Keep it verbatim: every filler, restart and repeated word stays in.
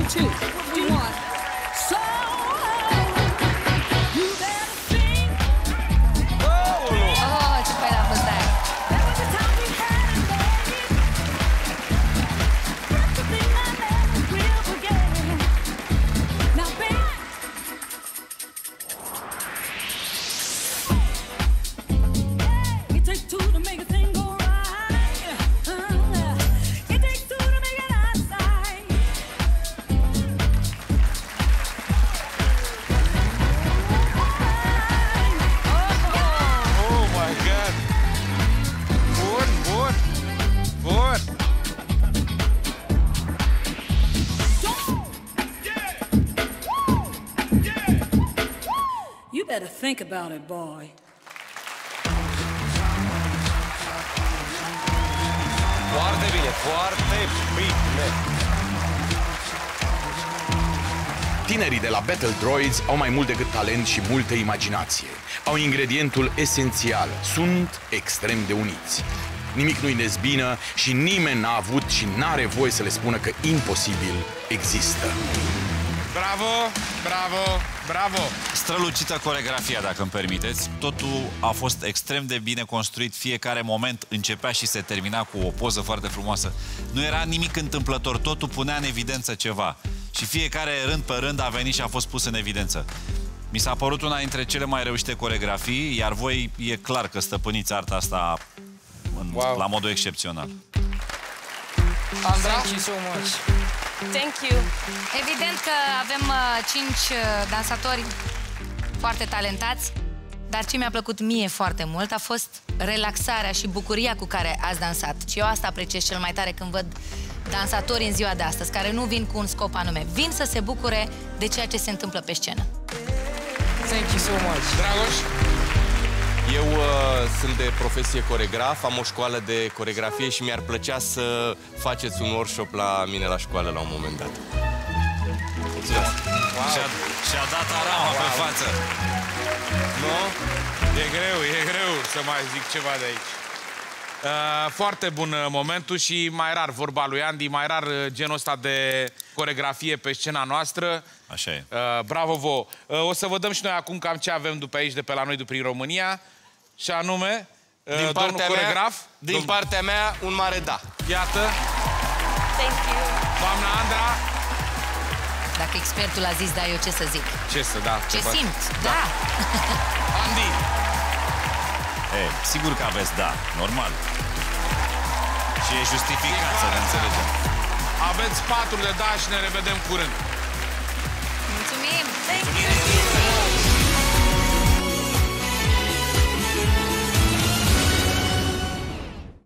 two, one. So you better think. Oh, ce fain a fost aia. There was a time we had a baby. That's the thing I never will forget. Now, baby. It takes two to make a thing go right. Uh, it takes two to make it outside. Oh my God! Bun, bun, bun! You better think about it, boy. Foarte bine, foarte bine! Tinerii de la Battle Droids au mai mult decât talent și multă imaginație. Au ingredientul esențial. Sunt extrem de uniți. Nimic nu-i dezbină și nimeni n-a avut și n-are voie să le spună că imposibil există. Bravo, bravo, bravo! Strălucită coregrafia, dacă îmi permiteți. Totul a fost extrem de bine construit. Fiecare moment începea și se termina cu o poză foarte frumoasă. Nu era nimic întâmplător. Totul punea în evidență ceva. Și fiecare rând pe rând a venit și a fost pus în evidență. Mi s-a părut una dintre cele mai reușite coregrafii, iar voi e clar că stăpâniți arta asta în, Wow. la modul excepțional. Andra? Thank you so much. Thank you. Evident că avem uh, cinci uh, dansatori foarte talentați, dar ce mi-a plăcut mie foarte mult a fost relaxarea și bucuria cu care ați dansat. Și eu asta apreciez cel mai tare când văd dansatori în ziua de astăzi, care nu vin cu un scop anume. Vin să se bucure de ceea ce se întâmplă pe scenă. Thank you so much. Dragoș? Eu uh, sunt de profesie coregraf, am o școală de coregrafie și mi-ar plăcea să faceți un workshop la mine la școală la un moment dat. Mulțumesc! Wow. Și-a și-a dat arama wow. pe față. Nu? E greu, e greu să mai zic ceva de aici. Uh, foarte bun uh, momentul și mai rar, vorba lui Andy, mai rar uh, genul ăsta de coregrafie pe scena noastră. Așa e. Uh, bravo vouă! Uh, o să vă dăm și noi acum cam ce avem după aici, de pe la noi, de prin România. Și anume, uh, Din domnul partea coregraf. mea, din Dom partea mea, un mare da. Iată, Thank you. doamna Andra. Dacă expertul a zis da, eu ce să zic? Ce să, da. Ce te simt? Da! Andy! E, sigur că aveți da, normal. Și e justificat, să ne înțelegem. Aveți patru de da și ne revedem curând. Mulțumim! Thank you!